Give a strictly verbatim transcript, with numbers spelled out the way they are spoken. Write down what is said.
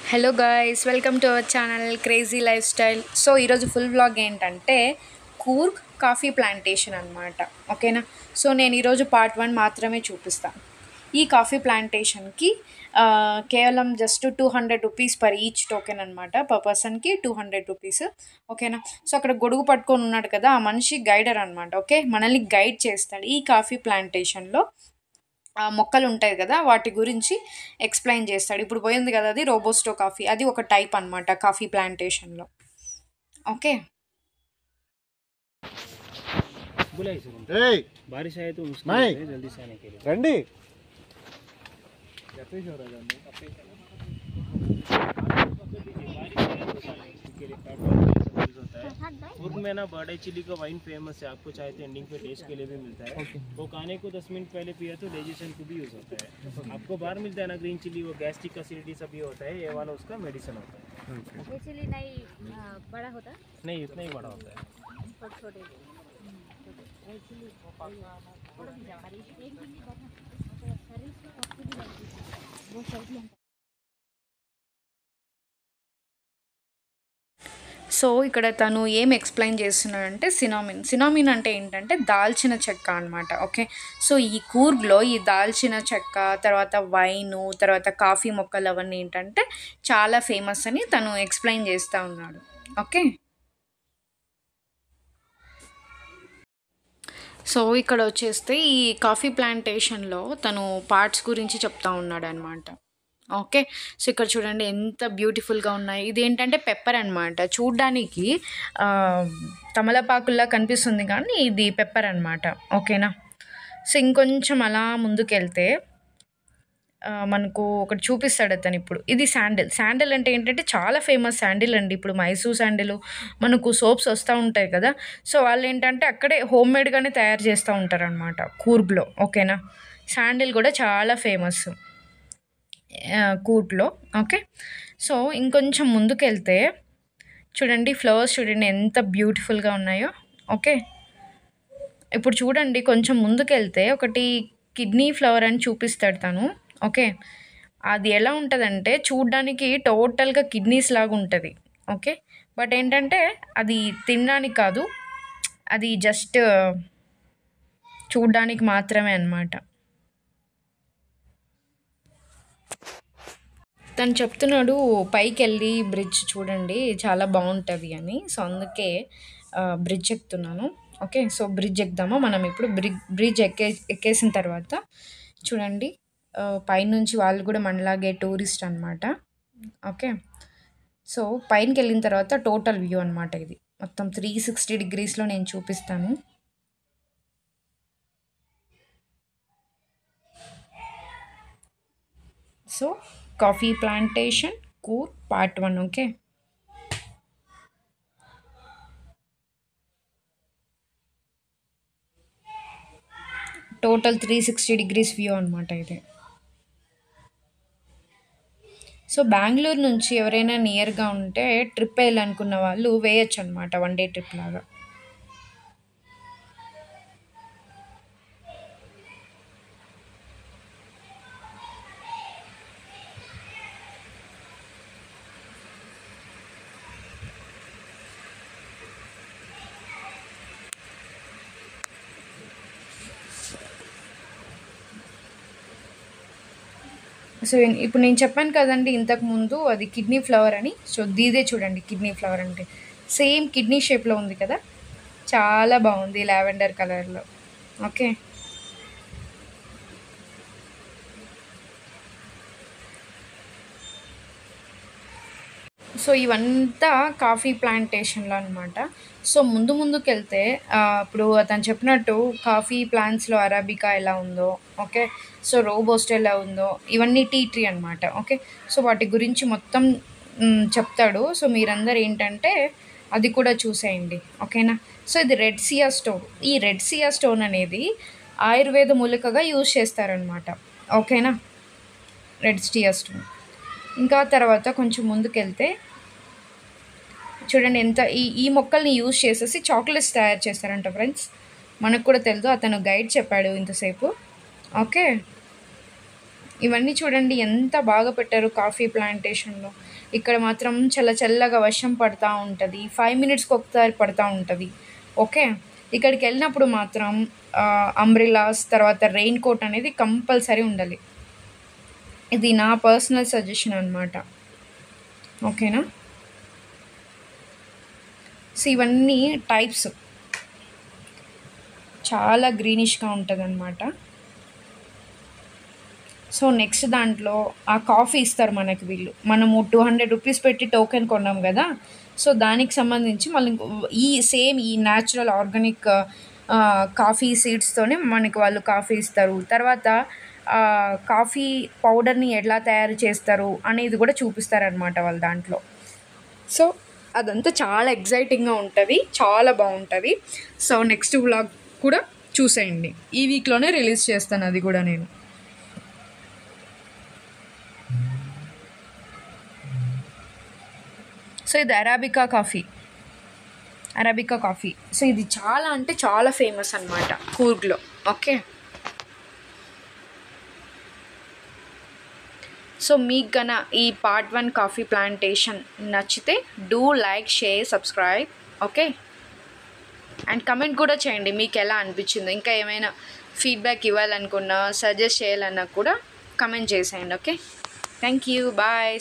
Hello guys, welcome to our channel crazy life style. So ఈరోజు full vlog ఏంటంటే Coorg coffee plantation అనమాట. ఓకేనా. So నేను ఈరోజు పార్ట్ వన్ మాత్రమే చూపిస్తాను. ఈ కాఫీ ప్లాంటేషన్కి కేవలం just two hundred rupees per each token అనమాట. పర్ పర్సన్కి టూ హండ్రెడ్ రూపీస్. ఓకేనా. సో అక్కడ గొడుగు పట్టుకొని ఉన్నాడు కదా, ఆ మనిషి గైడర్ అనమాట. ఓకే, మనల్ని గైడ్ చేస్తాడు ఈ కాఫీ ప్లాంటేషన్లో. ఆ మొక్కలు ఉంటాయి కదా, వాటి గురించి ఎక్స్ప్లెయిన్ చేస్తాడు. ఇప్పుడు పోయింది కదా, అది రోబోస్టో కాఫీ, అది ఒక టైప్ అనమాట కాఫీ ప్లాంటేషన్లో. ఓకే. बारिश आए तो मुश्किल है जल्दी से आने के लिए रंडी कुर्ग में ना बर्डे चिली का वाइन फेमस है। आपको चाहे तो एंडिंग पे टेस्ट के लिए भी मिलता है। वो खाने को दस मिनट पहले पिया तो डाइजेशन को भी यूज होता है। आपको बाहर मिलता है ना ग्रीन चिली, वो गैस्ट्रिक एसिडिटी सब ये होता है, ये वाला उसका मेडिसिन होता है। ये चिली नहीं बड़ा होता है, नहीं इतना ही बड़ा होता है। छोटे సో ఇక్కడ తను ఏం ఎక్స్ప్లెయిన్ చేస్తున్నాడంటే సినామిన్. సినామిన్ అంటే ఏంటంటే దాల్చిన చెక్క అనమాట. ఓకే. సో ఈ కూర్గ్లో ఈ దాల్చిన చెక్క, తర్వాత వైను, తర్వాత కాఫీ మొక్కలు అవన్నీ ఏంటంటే చాలా ఫేమస్ అని తను ఎక్స్ప్లెయిన్ చేస్తూ ఉన్నాడు. ఓకే. సో ఇక్కడ వచ్చేస్తే ఈ కాఫీ ప్లాంటేషన్లో తను పార్ట్స్ గురించి చెప్తా ఉన్నాడు అనమాట. ఓకే. సో ఇక్కడ చూడండి ఎంత బ్యూటిఫుల్గా ఉన్నాయి. ఇదేంటంటే పెప్పర్ అనమాట. చూడ్డానికి తమలపాకుల్లా కనిపిస్తుంది కానీ ఇది పెప్పర్ అనమాట. ఓకేనా. సో ఇంకొంచెం అలా ముందుకెళ్తే మనకు ఒకటి చూపిస్తాడు అతను. ఇప్పుడు ఇది శాండిల్. శాండిల్ అంటే ఏంటంటే చాలా ఫేమస్ శాండిల్ అండి. ఇప్పుడు మైసూర్ శాండిల్ మనకు సోప్స్ వస్తూ ఉంటాయి కదా, సో వాళ్ళు ఏంటంటే అక్కడే హోమ్ మేడ్గానే తయారు చేస్తూ ఉంటారు అనమాట కూర్గ్లో. ఓకేనా. శాండిల్ కూడా చాలా ఫేమస్ కూర్గ్లో. ఓకే. సో ఇంకొంచెం ముందుకెళ్తే చూడండి ఫ్లవర్స్ చూడండి ఎంత బ్యూటిఫుల్గా ఉన్నాయో. ఓకే. ఇప్పుడు చూడండి కొంచెం ముందుకెళ్తే ఒకటి కిడ్నీ ఫ్లవర్ అని చూపిస్తాడు తను. ఓకే. అది ఎలా ఉంటుందంటే చూడ్డానికి టోటల్గా కిడ్నీస్ లాగా ఉంటుంది. ఓకే. బట్ ఏంటంటే అది తినడానికి కాదు, అది జస్ట్ చూడ్డానికి మాత్రమే అన్నమాట. తను చెప్తున్నాడు పైకి వెళ్ళి బ్రిడ్జ్ చూడండి చాలా బాగుంటుంది అని. సో అందుకే బ్రిడ్జ్ ఎక్కుతున్నాను. ఓకే. సో బ్రిడ్జ్ ఎక్కుదామా మనం ఇప్పుడు. బ్రిడ్జ్ బ్రిడ్జ్ ఎక్కే ఎక్కేసిన తర్వాత చూడండి పైనుంచి వాళ్ళు కూడా మనలాగే టూరిస్ట్ అనమాట. ఓకే. సో పైనకి వెళ్ళిన తర్వాత టోటల్ వ్యూ అనమాట. ఇది మొత్తం త్రీ సిక్స్టీ డిగ్రీస్లో నేను చూపిస్తాను. So coffee plantation Coorg part one. Okay. Total three sixty degrees view అనమాట ఇది. సో బెంగళూరు నుంచి ఎవరైనా నియర్గా ఉంటే ట్రిప్ వేయాలనుకున్న వాళ్ళు వేయచ్చు అనమాట, వన్ డే ట్రిప్ లాగా. సో ఇప్పుడు నేను చెప్పాను కదండి ఇంతకుముందు అది కిడ్నీ ఫ్లవర్ అని. సో దీదే చూడండి కిడ్నీ ఫ్లవర్ అంటే సేమ్ కిడ్నీ షేప్లో ఉంది కదా, చాలా బాగుంది లావెండర్ కలర్లో. ఓకే. సో ఇవంతా కాఫీ ప్లాంటేషన్లో అనమాట. సో ముందు ముందుకు వెళ్తే ఇప్పుడు అతను చెప్పినట్టు కాఫీ ప్లాంట్స్లో అరాబికా ఎలా ఉందో, ఓకే, సో రోబోస్టో ఎలా ఉందో, ఇవన్నీ టీ ట్రీ అనమాట. ఓకే. సో వాటి గురించి మొత్తం చెప్తాడు. సో మీరందరూ ఏంటంటే అది కూడా చూసేయండి. ఓకేనా. సో ఇది రెడ్ సియా స్టోన్. ఈ రెడ్ సియా స్టోన్ అనేది ఆయుర్వేద మూలికగా యూజ్ చేస్తారనమాట. ఓకేనా. Red sea stone. ఇంకా తర్వాత కొంచెం ముందుకెళ్తే చూడండి ఎంత ఈ ఈ మొక్కల్ని యూజ్ చేసేసి చాక్లెట్స్ తయారు చేస్తారంట ఫ్రెండ్స్. మనకు కూడా తెలుసు, అతను గైడ్ చెప్పాడు ఇంతసేపు. ఓకే. ఇవన్నీ చూడండి ఎంత బాగా పెట్టారు కాఫీ ప్లాంటేషన్లో. ఇక్కడ మాత్రం చల్ల చల్లగా వర్షం పడతా ఉంటుంది, ఫైవ్ మినిట్స్కి ఒకసారి పడతా ఉంటుంది. ఓకే, ఇక్కడికి వెళ్ళినప్పుడు మాత్రం అంబ్రిలాస్ తర్వాత రెయిన్ కోట్ అనేది కంపల్సరీ ఉండాలి. ఇది నా పర్సనల్ సజెషన్ అనమాట. ఓకేనా. సో ఇవన్నీ టైప్స్ చాలా గ్రీనిష్గా ఉంటుంది అనమాట. సో నెక్స్ట్ దాంట్లో ఆ కాఫీ ఇస్తారు మనకి వీళ్ళు. మనము టూ హండ్రెడ్ రూపీస్ పెట్టి టోకెన్ కొన్నాం కదా, సో దానికి సంబంధించి మళ్ళీ ఈ సేమ్ ఈ న్యాచురల్ ఆర్గానిక్ కాఫీ సీడ్స్తోనే మనకి వాళ్ళు కాఫీ ఇస్తారు. తర్వాత కాఫీ పౌడర్ని ఎలా తయారు చేస్తారు అనేది కూడా చూపిస్తారనమాట వాళ్ళు దాంట్లో. సో అదంతా చాలా ఎగ్జైటింగ్గా ఉంటుంది, చాలా బాగుంటుంది. సో నెక్స్ట్ వ్లాగ్ కూడా చూసేయండి, ఈ వీక్లోనే రిలీజ్ చేస్తాను అది కూడా నేను. సో ఇది arabica coffee, arabica coffee. So ఇది చాలా అంటే చాలా ఫేమస్ అనమాట కూర్గ్లో. ఓకే, సో మీకు గన ఈ పార్ట్ వన్ కాఫీ ప్లాంటేషన్ నచ్చితే do like, share, subscribe. Okay, and comment కూడా చేయండి మీకు ఎలా అనిపించిందో. ఇంకా ఏమైనా ఫీడ్బ్యాక్ ఇవ్వాలనుకున్నా, సజెస్ట్ చేయాలన్నా కూడా కమెంట్ చేసేయండి. Okay, thank you, bye.